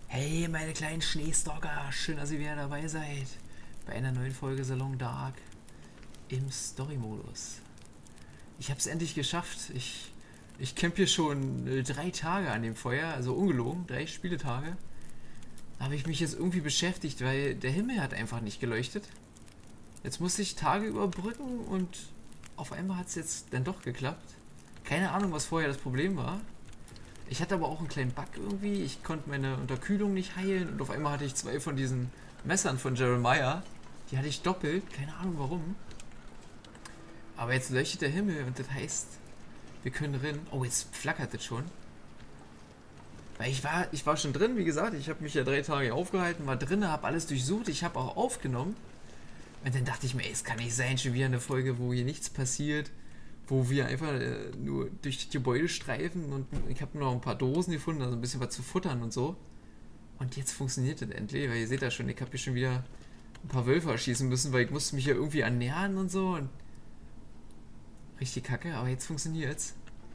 Hey, meine kleinen Schneestalker, schön, dass ihr wieder dabei seid bei einer neuen Folge Salon Dark im Story-Modus. Ich habe es endlich geschafft. Ich camp hier schon 3 Tage an dem Feuer, also ungelogen, 3 Spieletage. Da habe ich mich jetzt irgendwie beschäftigt, weil der Himmel hat einfach nicht geleuchtet. Jetzt musste ich Tage überbrücken und auf einmal hat es jetzt dann doch geklappt. Keine Ahnung, was vorher das Problem war. Ich hatte aber auch einen kleinen Bug irgendwie. Ich konnte meine Unterkühlung nicht heilen und auf einmal hatte ich 2 von diesen Messern von Jeremiah. Die hatte ich doppelt. Keine Ahnung warum. Aber jetzt leuchtet der Himmel und das heißt, wir können rennen. Oh, jetzt flackert das schon. Weil ich war schon drin, wie gesagt. Ich habe mich ja 3 Tage aufgehalten, war drin, habe alles durchsucht. Ich habe auch aufgenommen. Und dann dachte ich mir, ey, es kann nicht sein, schon wieder eine Folge, wo hier nichts passiert. Wo wir einfach nur durch die Gebäude streifen und ich habe noch ein paar Dosen gefunden, also ein bisschen was zu futtern und so. Und jetzt funktioniert das endlich, weil ihr seht ja schon, ich habe hier schon wieder ein paar Wölfe erschießen müssen, weil ich musste mich ja irgendwie ernähren und so. Und richtig kacke, aber jetzt funktioniert's.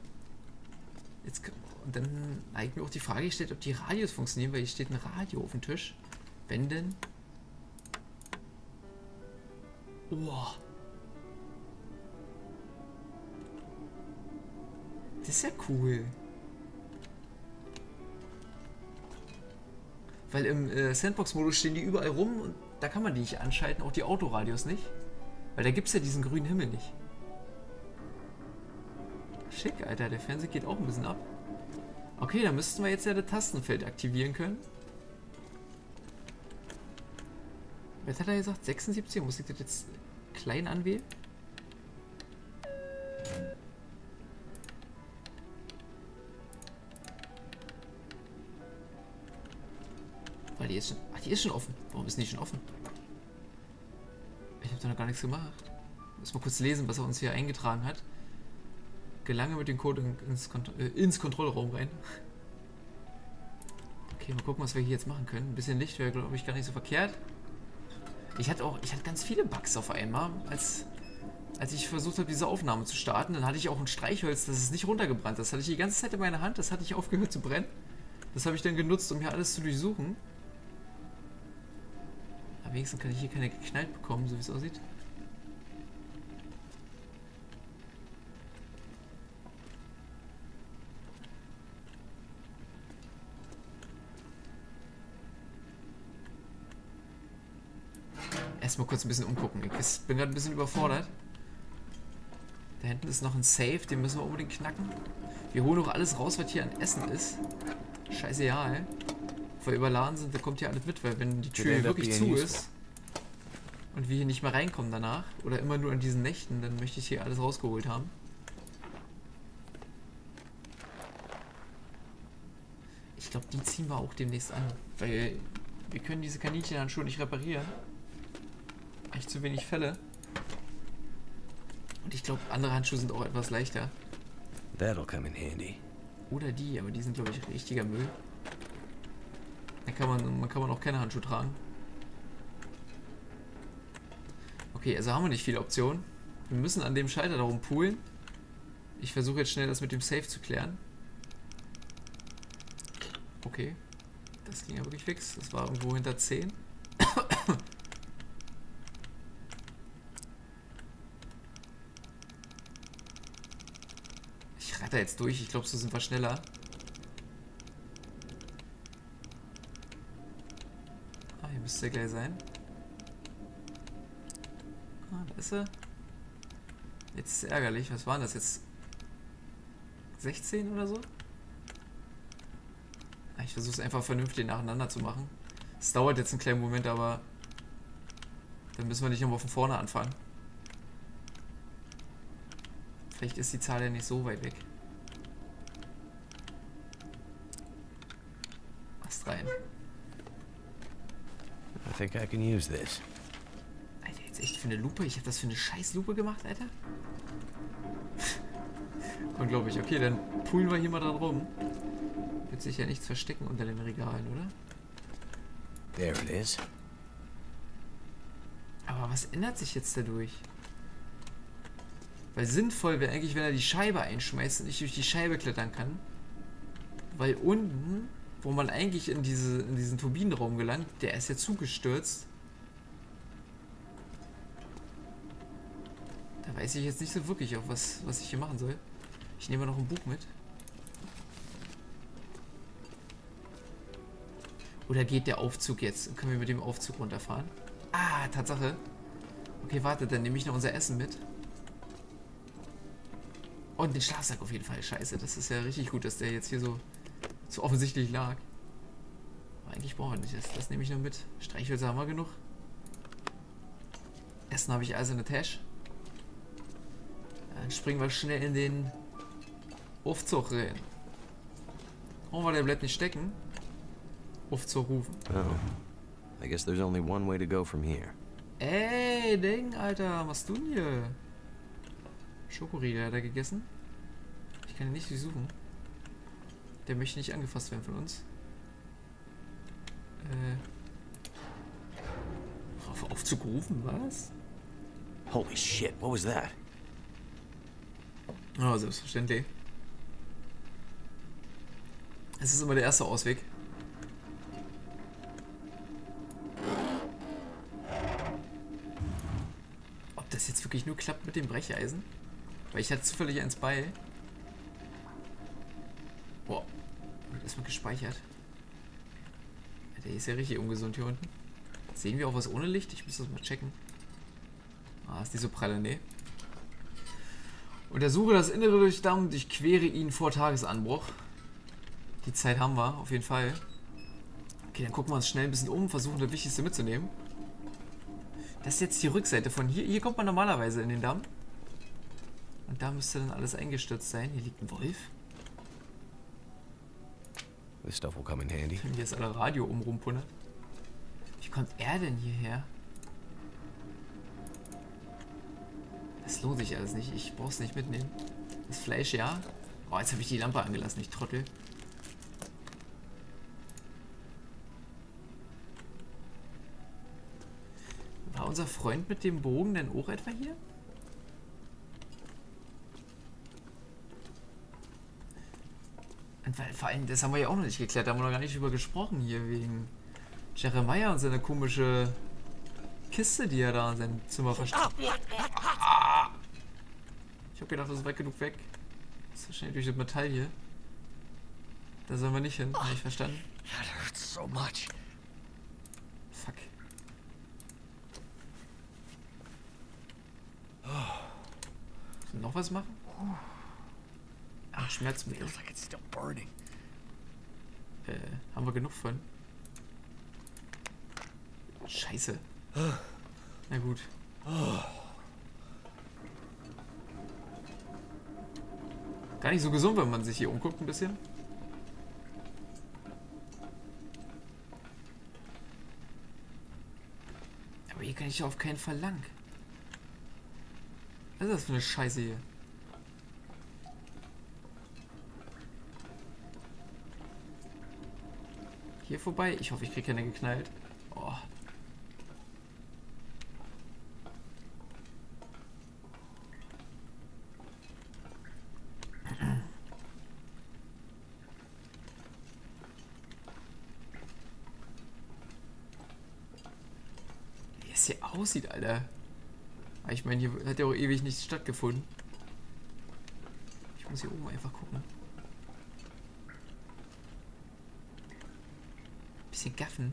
Und dann habe ich mir auch die Frage gestellt, ob die Radios funktionieren, weil hier steht ein Radio auf dem Tisch. Wenn denn? Oh. Das ist ja cool. Weil im Sandbox-Modus stehen die überall rum und da kann man die nicht anschalten, auch die Autoradios nicht. Weil da gibt es ja diesen grünen Himmel nicht. Schick, Alter, der Fernseher geht auch ein bisschen ab. Okay, dann müssten wir jetzt ja das Tastenfeld aktivieren können. Was hat er gesagt? 76? Muss ich das jetzt klein anwählen? Weil die ist schon. Ach, die ist schon offen. Warum ist die schon offen? Ich habe da noch gar nichts gemacht. Muss mal kurz lesen, was er uns hier eingetragen hat. Gelange mit dem Code ins Kontrollraum rein. Okay, mal gucken, was wir hier jetzt machen können. Ein bisschen Licht wäre, glaube ich, gar nicht so verkehrt. Ich hatte ganz viele Bugs auf einmal, als ich versucht habe, diese Aufnahme zu starten. Dann hatte ich auch ein Streichholz, das ist nicht runtergebrannt. Das hatte ich die ganze Zeit in meiner Hand, das hatte ich aufgehört zu brennen. Das habe ich dann genutzt, um hier alles zu durchsuchen. Aber wenigstens kann ich hier keine geknallt bekommen, so wie es aussieht. Erstmal kurz ein bisschen umgucken. Ich bin gerade ein bisschen überfordert. Da hinten ist noch ein Safe, den müssen wir unbedingt knacken. Wir holen auch alles raus, was hier an Essen ist. Scheiße, ja, ey. Wenn wir überladen sind, da kommt hier alles mit, weil wenn die Tür hier wirklich zu ist und wir hier nicht mehr reinkommen danach, oder immer nur an diesen Nächten, dann möchte ich hier alles rausgeholt haben. Ich glaube, die ziehen wir auch demnächst an, weil wir können diese Kaninchenhandschuhe nicht reparieren. Echt zu wenig Fälle. Und ich glaube, andere Handschuhe sind auch etwas leichter. That'll come in handy. Oder die, aber die sind, glaube ich, richtiger Müll. Da man kann auch keine Handschuhe tragen. Okay, also haben wir nicht viele Optionen. Wir müssen an dem Schalter darum poolen. Ich versuche jetzt schnell das mit dem Safe zu klären. Okay. Das ging ja wirklich fix. Das war irgendwo hinter 10. Ich ratter jetzt durch. Ich glaube, so sind wir schneller. Ah, hier müsste er gleich sein. Ah, da ist er. Jetzt ist es ärgerlich. Was waren das jetzt? 16 oder so? Ich versuche es einfach vernünftig nacheinander zu machen. Es dauert jetzt einen kleinen Moment, aber dann müssen wir nicht nochmal von vorne anfangen. Vielleicht ist die Zahl ja nicht so weit weg. Ast rein. I think I can use this. Alter, jetzt echt für eine Lupe? Ich habe das für eine scheiß Lupe gemacht, Alter? Unglaublich. Okay, dann poolen wir hier mal dran rum. Wird sich ja nichts verstecken unter den Regalen, oder? There it is. Aber was ändert sich jetzt dadurch? Weil sinnvoll wäre eigentlich, wenn er die Scheibe einschmeißt und ich durch die Scheibe klettern kann. Weil unten wo man eigentlich in diesen Turbinenraum gelangt. Der ist ja zugestürzt. Da weiß ich jetzt nicht so wirklich, auf was ich hier machen soll. Ich nehme noch ein Buch mit. Oder geht der Aufzug jetzt? Können wir mit dem Aufzug runterfahren? Ah, Tatsache. Okay, warte, dann nehme ich noch unser Essen mit. Und den Schlafsack auf jeden Fall. Scheiße, das ist ja richtig gut, dass der jetzt hier so offensichtlich lag. Aber eigentlich brauchen wir nicht das. Das nehme ich noch mit. Streichhölzer haben wir genug. Essen habe ich also in der Tasche. Dann springen wir schnell in den Aufzug rein. Oh, der bleibt nicht stecken. Aufzug rufen. Oh. I guess there's only one way to go from here. Ey, Ding, Alter, was machst du denn hier? Schokoriegel hat er gegessen. Ich kann ihn nicht durchsuchen. Der möchte nicht angefasst werden von uns. Auf Aufzug rufen, was? Holy shit, what was that? Oh, selbstverständlich. Es ist immer der erste Ausweg. Ob das jetzt wirklich nur klappt mit dem Brecheisen? Weil ich hatte zufällig eins bei. Boah, wird erstmal gespeichert. Der ist ja richtig ungesund hier unten. Sehen wir auch was ohne Licht? Ich muss das mal checken. Ah, ist die so pralle? Nee. Untersuche das Innere durch Damm und ich quere ihn vor Tagesanbruch. Die Zeit haben wir, auf jeden Fall. Okay, dann gucken wir uns schnell ein bisschen um, versuchen das Wichtigste mitzunehmen. Das ist jetzt die Rückseite von hier. Hier kommt man normalerweise in den Damm. Und da müsste dann alles eingestürzt sein. Hier liegt ein Wolf. This stuff will come in handy. Wenn hier jetzt alle Radio rumpunnert. Wie kommt er denn hierher? Das lohnt sich alles nicht. Ich brauch's nicht mitnehmen. Das Fleisch, ja. Oh, jetzt habe ich die Lampe angelassen, ich Trottel. War unser Freund mit dem Bogen denn auch etwa hier? Und weil, vor allem, das haben wir ja auch noch nicht geklärt. Da haben wir noch gar nicht drüber gesprochen hier wegen Jeremiah und seine komische Kiste, die er da in seinem Zimmer versteckt. Ich habe gedacht, das ist weit genug weg. Das ist wahrscheinlich durch das Metall hier. Da sollen wir nicht hin. Habe ich verstanden? That hurts so much. Fuck. Müssen wir noch was machen? Ach, Schmerzmittel. Feels like it's still burning. Haben wir genug von? Scheiße. Na gut. Gar nicht so gesund, wenn man sich hier umguckt ein bisschen. Aber hier kann ich auf keinen Fall lang. Was ist das für eine Scheiße hier? Hier vorbei. Ich hoffe, ich kriege keine geknallt. Oh. Wie es hier aussieht, Alter. Aber ich meine, hier hat ja auch ewig nichts stattgefunden. Ich muss hier oben einfach gucken. Bisschen gaffen.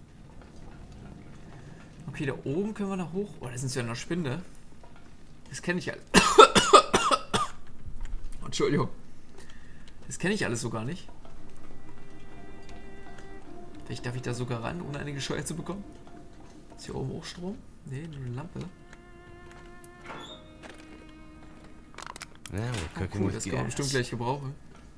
Okay, da oben können wir noch hoch. Oh, da sind ja noch Spinde. Das kenne ich alles. Entschuldigung. Das kenne ich alles so gar nicht. Vielleicht darf ich da sogar ran, ohne eine Scheuer zu bekommen. Ist hier oben auch Strom? Nee, nur eine Lampe. Now we're cooking Cool, with das kann man bestimmt gas. gleich gebrauchen.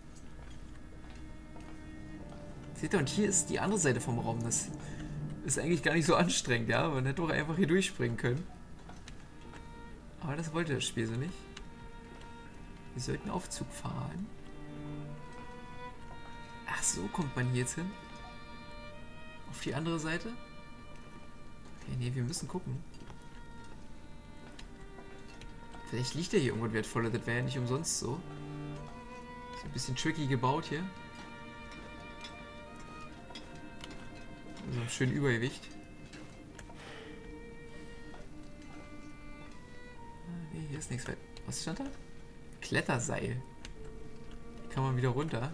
Seht ihr, und hier ist die andere Seite vom Raum. Das ist eigentlich gar nicht so anstrengend, ja? Man hätte doch einfach hier durchspringen können. Aber das wollte das Spiel so nicht. Wir sollten Aufzug fahren. Ach, so kommt man hier jetzt hin. Auf die andere Seite? Okay, nee, wir müssen gucken. Vielleicht liegt ja hier irgendwas Wertvolles. Das wäre ja nicht umsonst so. Ist ein bisschen tricky gebaut hier. einem schönen Übergewicht. Nee, hier ist nichts weiter. Was stand da? Kletterseil. Hier kann man wieder runter.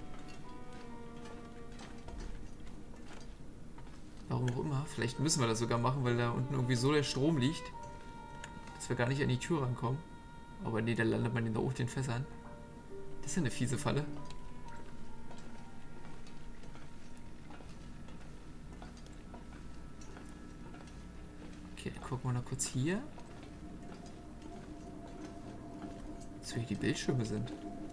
Warum auch immer. Vielleicht müssen wir das sogar machen, weil da unten irgendwie so der Strom liegt, dass wir gar nicht an die Tür rankommen. Aber nee, da landet man in der den Fässern. Das ist ja eine fiese Falle. Okay, dann gucken wir noch kurz hier. So wie die Bildschirme sind.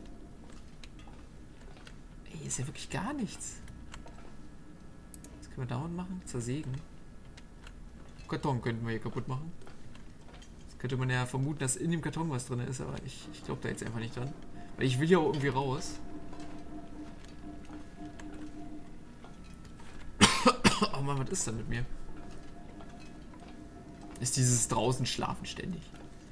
Ey, hier ist ja wirklich gar nichts. Was können wir dauernd machen? Zersägen. Karton könnten wir hier kaputt machen. Das könnte man ja vermuten, dass in dem Karton was drin ist, aber ich glaube da jetzt einfach nicht dran. Weil ich will ja auch irgendwie raus. Oh Mann, was ist denn mit mir? Ist dieses draußen schlafen ständig.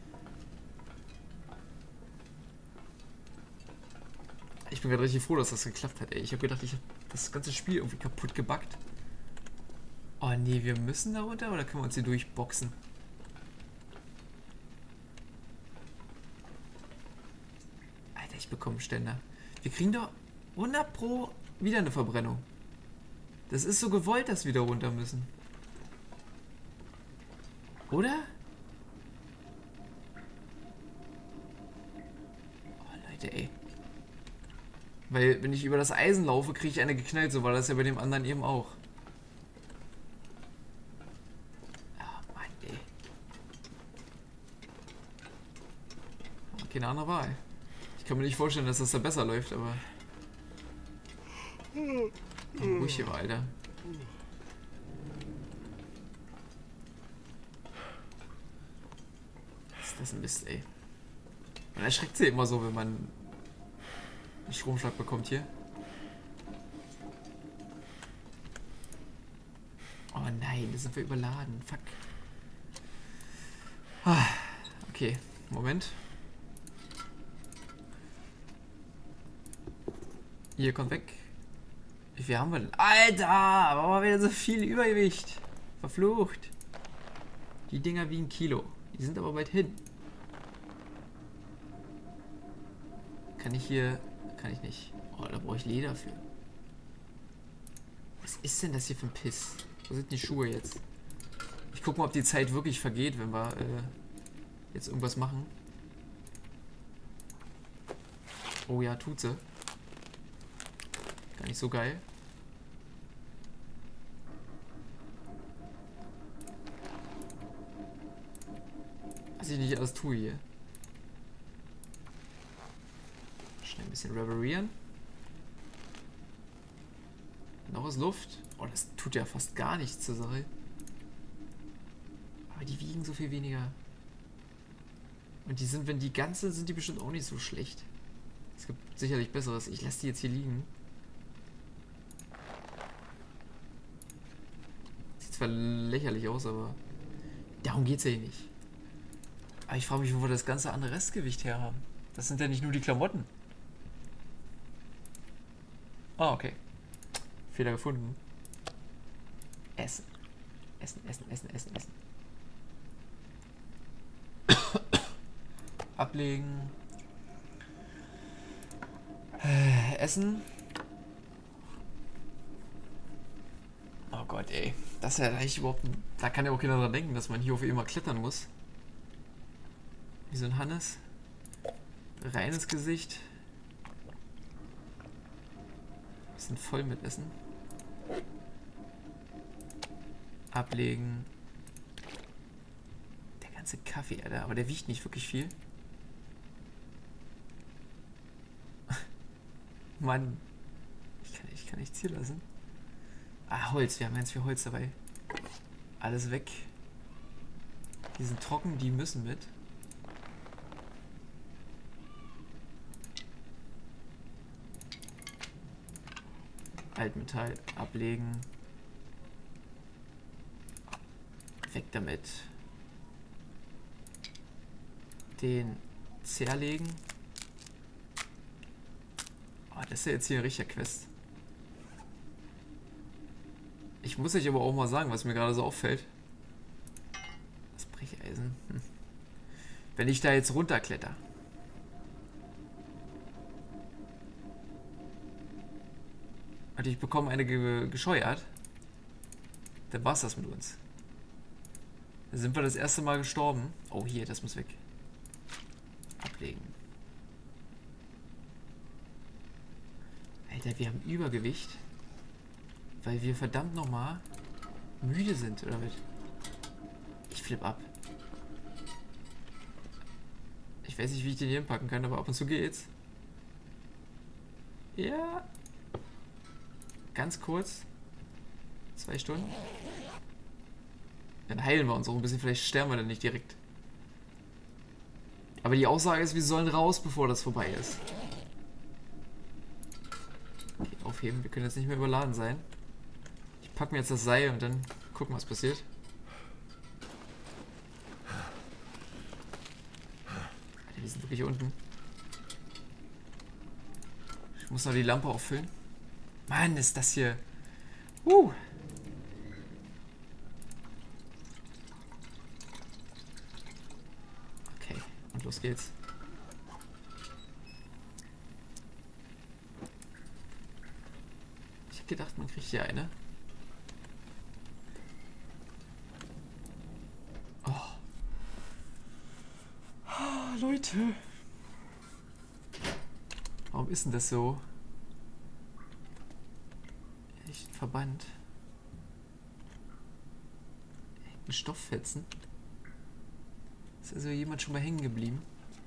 Ich bin gerade richtig froh, dass das geklappt hat, ey. Ich habe gedacht, ich habe das ganze Spiel irgendwie kaputt gebackt. Oh nee, wir müssen da runter oder können wir uns hier durchboxen? Alter, ich bekomme einen Ständer. Wir kriegen doch 100 Pro wieder eine Verbrennung. Das ist so gewollt, dass wir da runter müssen. Oder? Oh Leute, ey. Weil, wenn ich über das Eisen laufe, kriege ich eine geknallt. So war das ja bei dem anderen eben auch. Oh Mann, ey. Keine andere Wahl. Ich kann mir nicht vorstellen, dass das da besser läuft, aber... Oh, ruhig hier, Alter. Was ist das ein Mist, ey. Man erschreckt sich immer so, wenn man einen Stromschlag bekommt hier. Oh nein, da sind wir überladen. Fuck. Okay, Moment. Hier, kommt weg. Wie viel haben wir denn? Alter, warum haben wir wieder so viel Übergewicht? Verflucht. Die Dinger wiegen Kilo. Die sind aber weit hin. Kann ich hier... Kann ich nicht. Oh, da brauche ich Leder für. Was ist denn das hier für ein Piss? Wo sind die Schuhe jetzt? Ich gucke mal, ob die Zeit wirklich vergeht, wenn wir jetzt irgendwas machen. Oh ja, tut sie. Gar nicht so geil. Was ich nicht alles tue hier. Schnell ein bisschen reverieren. Noch ist Luft. Oh, das tut ja fast gar nichts zur Sache. Aber die wiegen so viel weniger. Und die sind, wenn die ganze sind, die bestimmt auch nicht so schlecht. Es gibt sicherlich Besseres. Ich lasse die jetzt hier liegen. Sieht zwar lächerlich aus, aber darum geht es ja hier nicht. Aber ich frage mich, wo wir das ganze andere Restgewicht her haben. Das sind ja nicht nur die Klamotten. Ah, okay. Fehler gefunden. Essen. Essen, essen, essen, essen, essen. Ablegen. Essen. Oh Gott, ey. Das ist ja eigentlich überhaupt... Da kann ja auch keiner dran denken, dass man hier auf immer klettern muss. Wie so ein Hannes. Reines Gesicht. Wir sind voll mit Essen. Ablegen. Der ganze Kaffee, Alter. Aber der wiegt nicht wirklich viel. Mann. Ich kann nichts hier lassen. Ah, Holz. Wir haben ganz viel Holz dabei. Alles weg. Die sind trocken, die müssen mit. Altmetall ablegen. Weg damit. Den zerlegen. Oh, das ist ja jetzt hier ein richtiger Quest. muss euch aber auch mal sagen, was mir gerade so auffällt. Das Brecheisen. Wenn ich da jetzt runterkletter. Und ich bekomme eine gescheuert. Dann war's das mit uns. Da sind wir das erste Mal gestorben. Oh, hier, das muss weg. Ablegen. Alter, wir haben Übergewicht. Weil wir verdammt nochmal müde sind, oder was? Ich flipp ab. Ich weiß nicht, wie ich den hier hinpacken kann, aber ab und zu geht's. Ja. Ganz kurz. 2 Stunden. Dann heilen wir uns auch ein bisschen, vielleicht sterben wir dann nicht direkt. Aber die Aussage ist, wir sollen raus, bevor das vorbei ist. Okay, aufheben, wir können jetzt nicht mehr überladen sein. Ich packe mir jetzt das Seil und dann gucken, was passiert. Alter, wir sind wirklich unten. Ich muss noch die Lampe auffüllen. Mann, ist das hier... Okay, und los geht's. Ich hab gedacht, man kriegt hier eine. Oh. Oh, Leute. Warum ist denn das so? Echt Verband. Ein Stofffetzen. Ist also jemand schon mal hängen geblieben?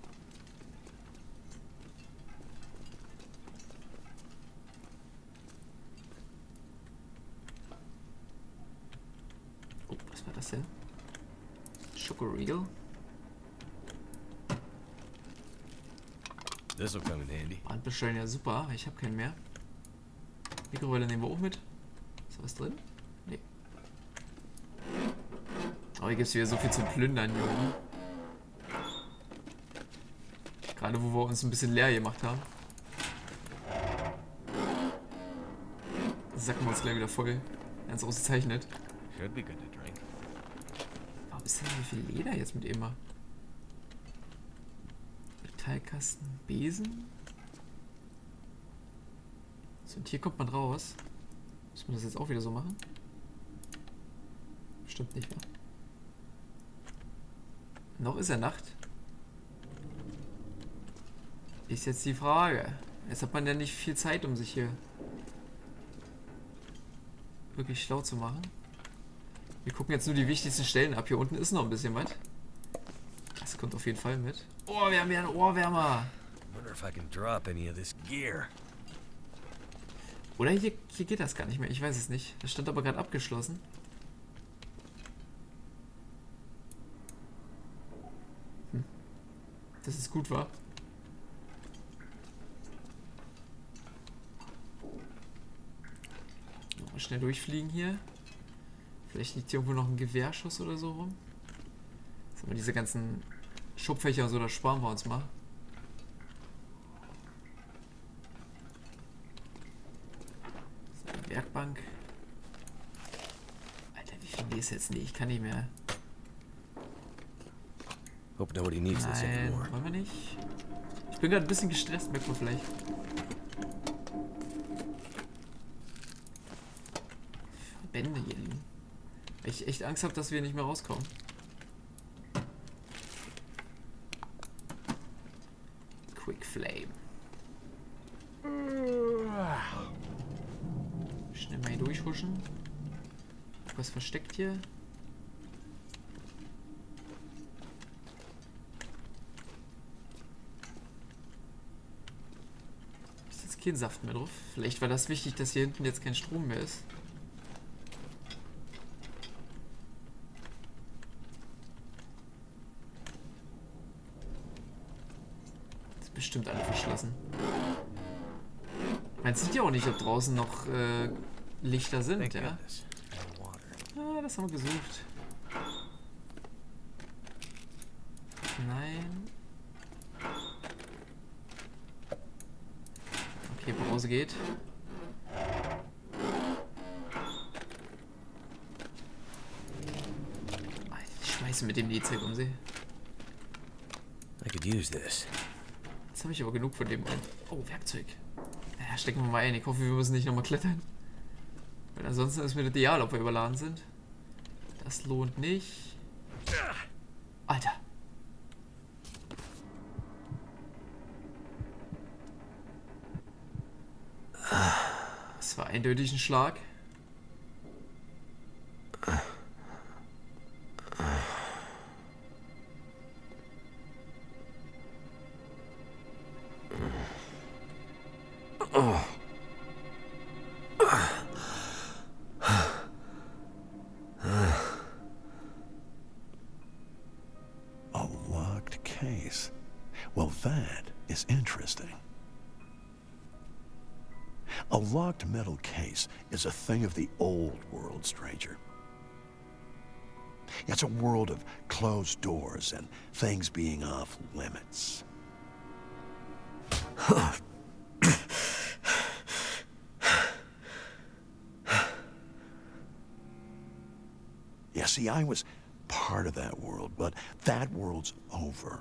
Oh, was war das denn? Schokoriegel. This will come in handy. Brandbestellen, ja super. Ich habe keinen mehr. Mikrowelle nehmen wir auch mit. Ist da was drin? Nee. Oh, hier gibt es wieder so viel zu plündern, Junge. Gerade wo wir uns ein bisschen leer gemacht haben. Sacken wir uns gleich wieder voll. Ganz ausgezeichnet. Should be good to drink. Warum ist denn so viel Leder jetzt mit immer? Metallkasten, Besen. So, und hier kommt man raus. Muss man das jetzt auch wieder so machen? Bestimmt nicht mehr. Noch ist ja Nacht. Ist jetzt die Frage. Jetzt hat man ja nicht viel Zeit, um sich hier wirklich schlau zu machen. Wir gucken jetzt nur die wichtigsten Stellen ab. Hier unten ist noch ein bisschen was. Das kommt auf jeden Fall mit. Oh, wir haben ja einen Ohrwärmer. Wonder if I can drop any of this gear. Oder hier geht das gar nicht mehr. Ich weiß es nicht. Das stand aber gerade abgeschlossen. Dass es gut war. Mal schnell durchfliegen hier. Vielleicht liegt hier irgendwo noch ein Gewehrschuss oder so rum. Jetzt haben wir diese ganzen Schubfächer und so, das sparen wir uns mal. So, eine Werkbank. Alter, wie viel ist jetzt? Nee, ich kann nicht mehr. Hope nobody needs this Nein, anymore. wollen wir nicht. Ich bin gerade ein bisschen gestresst, merkt man vielleicht. Bände hier liegen. Weil ich echt Angst habe, dass wir nicht mehr rauskommen. Quick Flame. Schnell mal hier durchhuschen. Was versteckt hier? Ist jetzt kein Saft mehr drauf. Vielleicht war das wichtig, dass hier hinten jetzt kein Strom mehr ist. Bestimmt alle verschlossen. Man sieht ja auch nicht, ob draußen noch Lichter sind, Thank ja? goodness. No water. Ah, das haben wir gesucht. Nein. Okay, Pause geht. Scheiße, mit dem Liedzeug um sie. I could use this. Jetzt habe ich aber genug von dem. Oh, Werkzeug. Ja, stecken wir mal ein. Ich hoffe, wir müssen nicht nochmal klettern. Weil ansonsten ist mir das egal, ob wir überladen sind. Das lohnt nicht. Alter. Das war eindeutig ein Schlag. A locked case. Well, that is interesting. A locked metal case is a thing of the old world, stranger. It's a world of closed doors and things being off limits. Yeah, see, I was part of that world, but that world's over.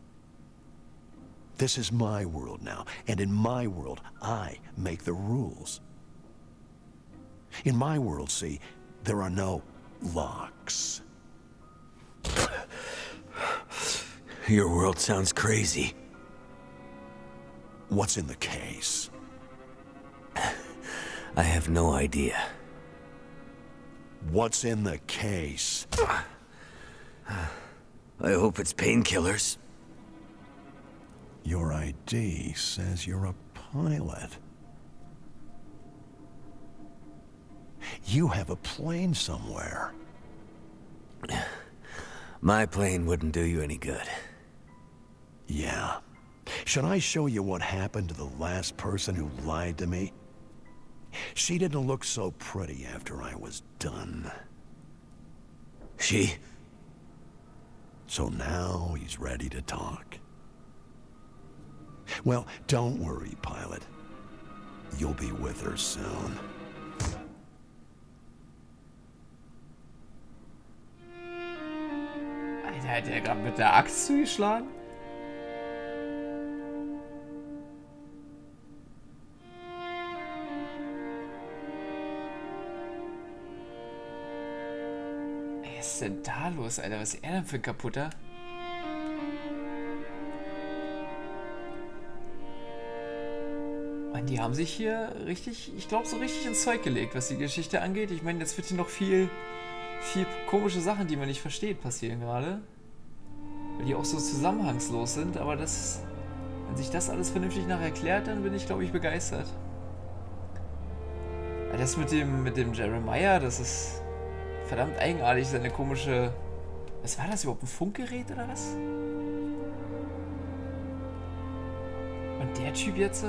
This is my world now, and in my world, I make the rules. In my world, see, there are no locks. Your world sounds crazy. What's in the case? I have no idea. What's in the case? I hope it's painkillers. Your ID says you're a pilot. You have a plane somewhere. My plane wouldn't do you any good. Yeah. Should I show you what happened to the last person who lied to me? She didn't look so pretty after I was done. She? So now he's ready to talk. Well, don't worry, pilot. You'll be with her soon. Alter, hat der gerade mit der Axt zugeschlagen? Ey, was ist denn da los, Alter? Was ist er denn für ein Kaputter? Und die haben sich hier richtig, ich glaube, so richtig ins Zeug gelegt, was die Geschichte angeht. Ich meine, jetzt wird hier noch viel komische Sachen, die man nicht versteht, passieren gerade. Weil die auch so zusammenhangslos sind, aber das, wenn sich das alles vernünftig nachher erklärt, dann bin ich, glaube ich, begeistert. Ja, das mit dem Jeremiah, das ist verdammt eigenartig, seine komische... Was war das überhaupt, ein Funkgerät oder was? Und der Typ jetzt...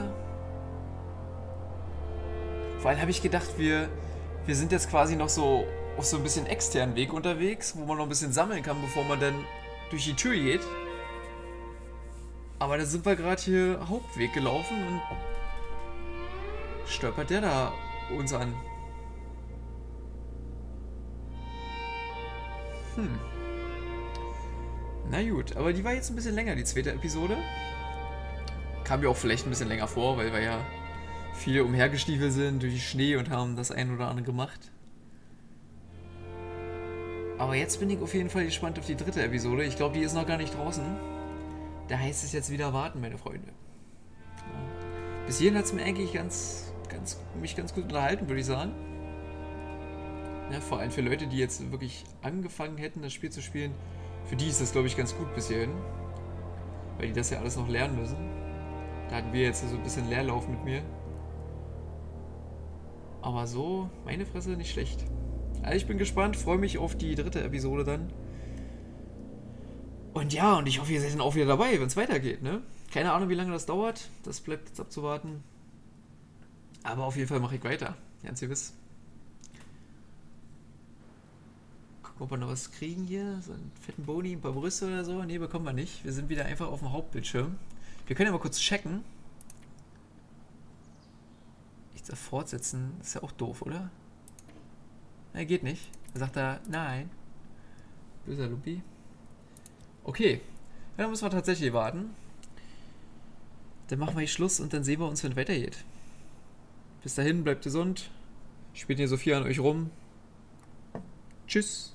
Vor allem habe ich gedacht, wir sind jetzt quasi noch so auf so ein bisschen externen Weg unterwegs, wo man noch ein bisschen sammeln kann, bevor man dann durch die Tür geht. Aber da sind wir gerade hier Hauptweg gelaufen und stolpert der da uns an. Na gut, aber die war jetzt ein bisschen länger, die zweite Episode. Kam mir auch vielleicht ein bisschen länger vor, weil wir ja viele umhergestiefelt sind durch den Schnee und haben das ein oder andere gemacht. Aber jetzt bin ich auf jeden Fall gespannt auf die dritte Episode. Ich glaube, die ist noch gar nicht draußen. Da heißt es jetzt wieder warten, meine Freunde. Ja. Bis hierhin hat es mir eigentlich mich ganz gut unterhalten, würde ich sagen. Ja, vor allem für Leute, die jetzt wirklich angefangen hätten, das Spiel zu spielen, für die ist das, glaube ich, ganz gut bis hierhin. Weil die das ja alles noch lernen müssen. Da hatten wir jetzt so ein bisschen Leerlauf mit mir. Aber so, meine Fresse, nicht schlecht. Also ich bin gespannt, freue mich auf die dritte Episode dann. Und ja, und ich hoffe, ihr seid dann auch wieder dabei, wenn es weitergeht, ne? Keine Ahnung, wie lange das dauert. Das bleibt jetzt abzuwarten. Aber auf jeden Fall mache ich weiter. Ganz gewiss. Gucken, ob wir noch was kriegen hier. So einen fetten Boni, ein paar Brüste oder so. Ne, bekommen wir nicht. Wir sind wieder einfach auf dem Hauptbildschirm. Wir können ja mal kurz checken. Fortsetzen, ist ja auch doof, oder? Ne, geht nicht. Da sagt er, nein. Böser Lupi. Okay, ja, dann müssen wir tatsächlich warten. Dann machen wir hier Schluss und dann sehen wir uns, wenn es weitergeht. Bis dahin, bleibt gesund. Spielt nicht so viel an euch rum. Tschüss.